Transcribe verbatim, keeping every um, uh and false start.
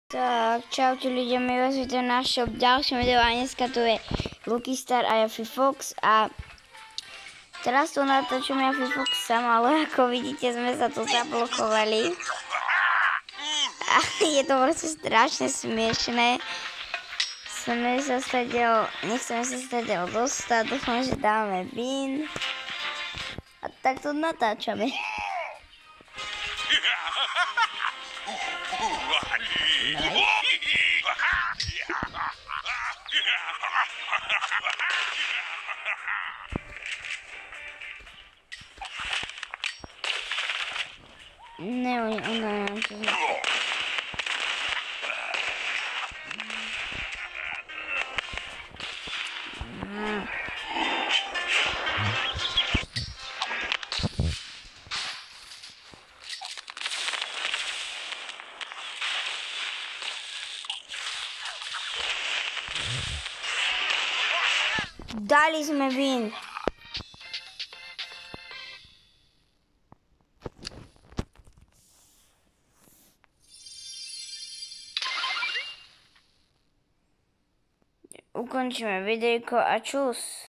Tak, čaute ľudia, my vás vítam na našom ďalšom videu a dneska tu je Lukystar a ja Fifox a teraz tu natáčam ja Fifox sama, ale ako vidíte sme sa tu zablokovali a je to proste strašne smiešné. Chceme sa stadiaľ, nechceme sa stadiaľ dostať, dúfam, že dáme win a tak tu natáčame. Ne, on, on, on, on, on. Dali sme win. Ukončíme videjko a čus.